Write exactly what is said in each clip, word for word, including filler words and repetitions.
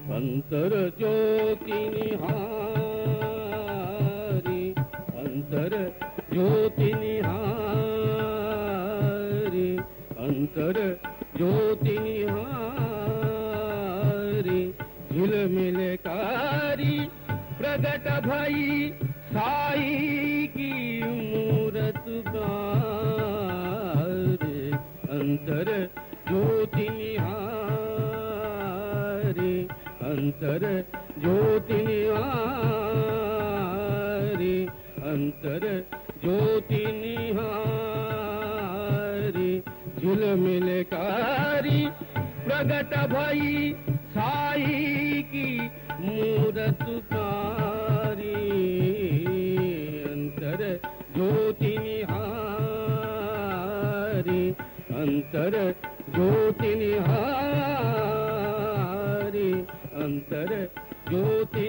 अंतर ज्योति निहारी, अंतर ज्योति निहारी, अंतर ज्योति निहारी, झिलमिलकारी प्रगट भई साई की मूरत बारे, अंतर ज्योति निहारी, अंतर ज्योति निहारी, अंतर ज्योति निहारी, झिलमिलकारी प्रगट भई साई की मूरत कारी, अंतर ज्योति निहारी, अंतर ज्योति निहारी, अंतर ज्योति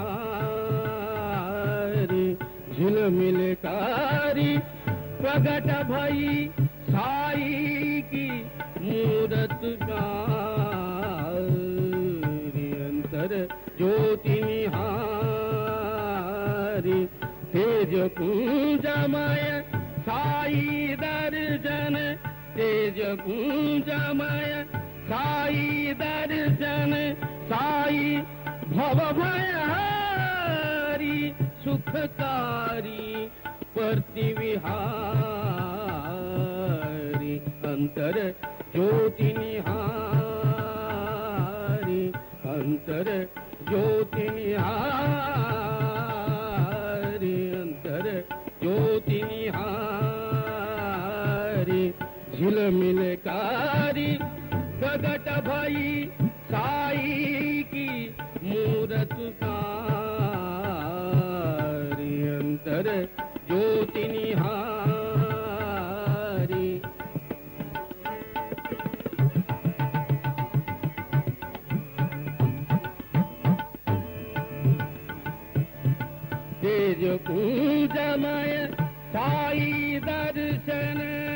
निहारी, झिलमिलकारी प्रगट भई साई की मूरत कारी, अंतर ज्योति निहारी, तेज पुंजमय साई दर्शन, तेज पुंजमय साई दर्शन, साई भवभयहरि सुखकारी परति विहारी, अंतर ज्योति निहारी, अंतर ज्योति निहारी, अंतर ज्योति निहारी, झिलमिलकारी प्रगट भई साई की मूरत कारी, अंतर ज्योति निहारी, तेज पुंजमय साई दर्शन,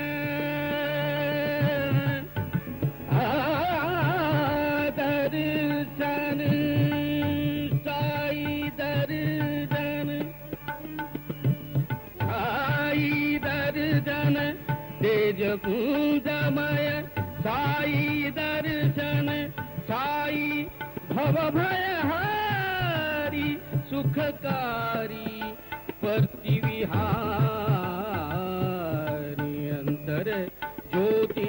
दर्शन साई दर्शन, साई दर्शन, तेज पुंजमय साई दर्शन, साई भवभयहरि सुखकारी परति विहारी, अंतर ज्योति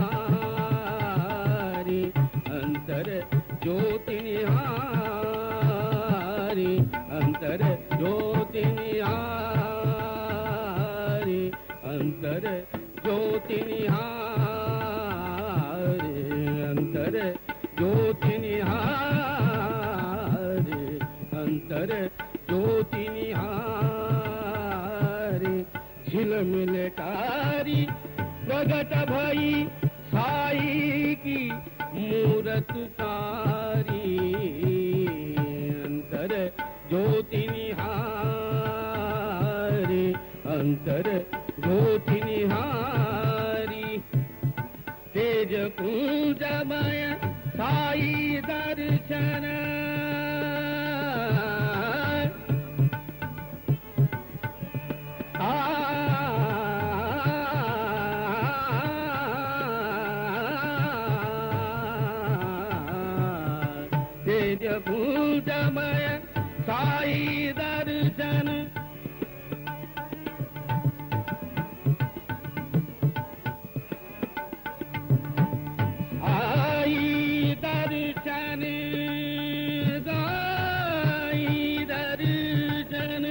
निहारी, अंतर ज्योति निहारी, अंतर ज्योति निहारी, अंतर ज्योति निहारी, अंतर ज्योति निहारी, अंतर ज्योति निहारी, झिलमिलकारी प्रगट भई साई की मूरत कारी, अंतर ज्योति निहारी, अंतर ज्योति निहारी, तेज पुंजमय साई दर्शन, तेज पुंजमय साई दर्शन, साई दर्शन, साई दर्शन,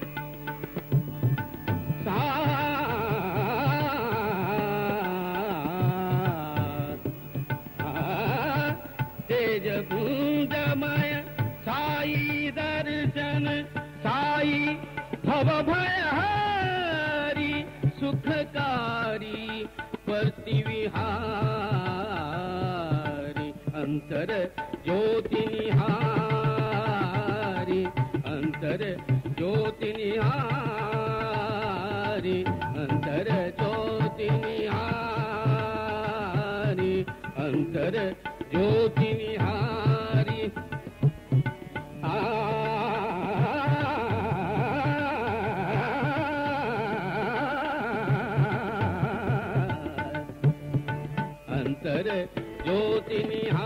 तेज पुंजमय साई दर्शन, साई भवभयहरि सुखकारी परति विहारी, अंतर ज्योति निहारी, अंतर ज्योति निहारी, अंतर ज्योति निहारी, अंतर ज्योति निहारी, ज्योति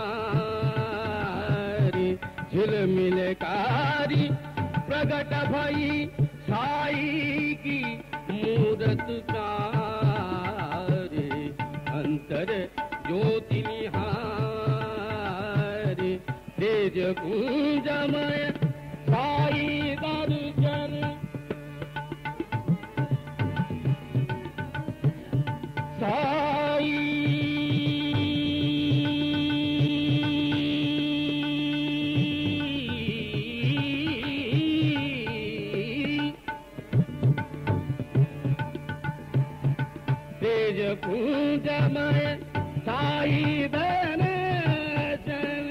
निहारी झिलमिलकारी प्रगटभयी साई की मूरत कारी अंतर ज्योति निहारी तेज पुंजमय साई दर्शन साई तेज पुंजमय साई दर्शन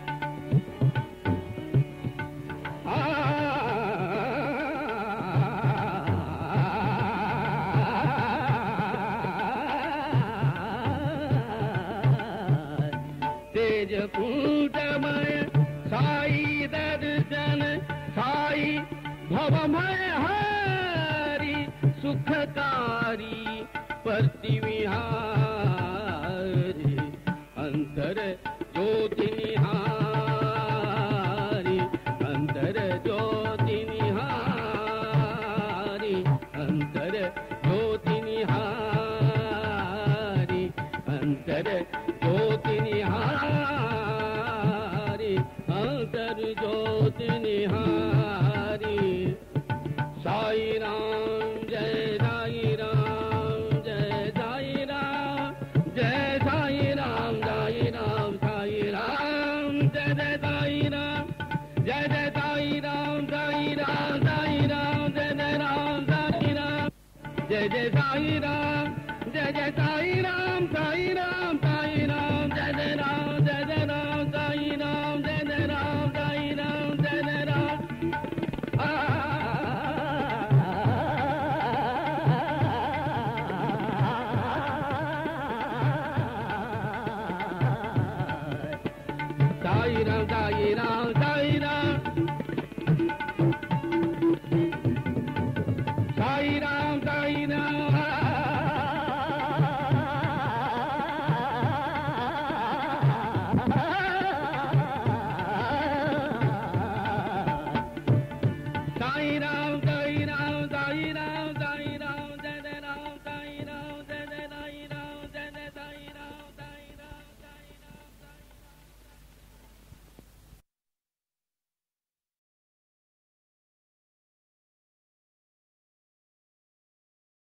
तेज पुंजमय साई दर्शन साई भवभयहरि सुखकारी परति विहारी अंतर ज्योति निहारी अंतर ज्योति निहारी अंतर ज्योति निहारी अंतर ज्योति निहारी अंतर ज्योति निहारी साई राम जय साई राम जय साई राम जय साई राम साई राम साई राम जय जय साई राम जय जय साई राम साई राम साई राम जय जय राम साई राम जय जय साई राम जय जय साई राम साई राम साई राम जय जय राम जय जय राम साई राम जय जय राम साई राम जय जय राम साई राम साई राम साई राम साई राम साई राम साई राम